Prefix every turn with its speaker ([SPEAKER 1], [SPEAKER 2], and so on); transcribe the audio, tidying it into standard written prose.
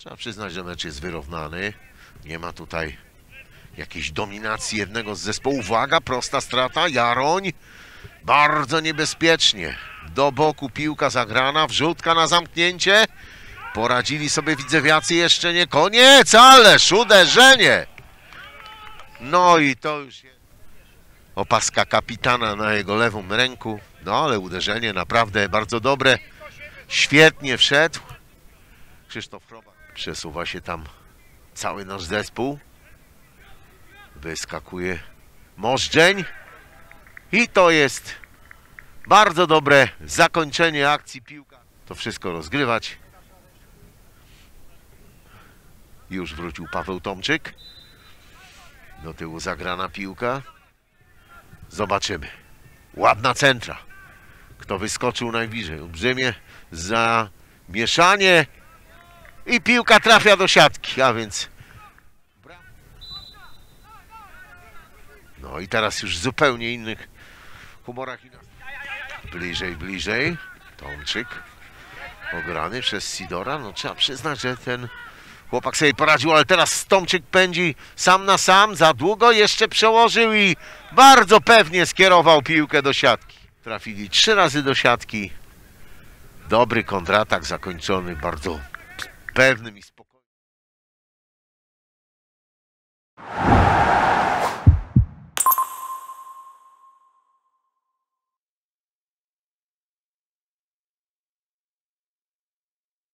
[SPEAKER 1] Trzeba przyznać, że mecz jest wyrównany. Nie ma tutaj jakiejś dominacji jednego z zespołów. Uwaga, prosta strata, Jaroń. Bardzo niebezpiecznie. Do boku piłka zagrana, wrzutka na zamknięcie. Poradzili sobie widzewiacy, jeszcze nie koniec, ależ uderzenie. No i to już jest opaska kapitana na jego lewą ręku. No ale uderzenie naprawdę bardzo dobre. Świetnie wszedł. Krzysztof Chrobak. Przesuwa się tam cały nasz zespół. Wyskakuje Możdżeń. I to jest bardzo dobre zakończenie akcji. Piłka. To wszystko rozgrywać. Już wrócił Paweł Tomczyk. Do tyłu zagrana piłka. Zobaczymy. Ładna centra. Kto wyskoczył najbliżej? Olbrzymie zamieszanie. I piłka trafia do siatki, a więc... No i teraz już w zupełnie innych humorach. Bliżej, bliżej. Tomczyk. Ograny przez Sidora. No trzeba przyznać, że ten chłopak sobie poradził, ale teraz Tomczyk pędzi sam na sam. Za długo jeszcze przełożył i bardzo pewnie skierował piłkę do siatki. Trafili 3 razy do siatki. Dobry kontratak zakończony bardzo pewnym i spokojnym.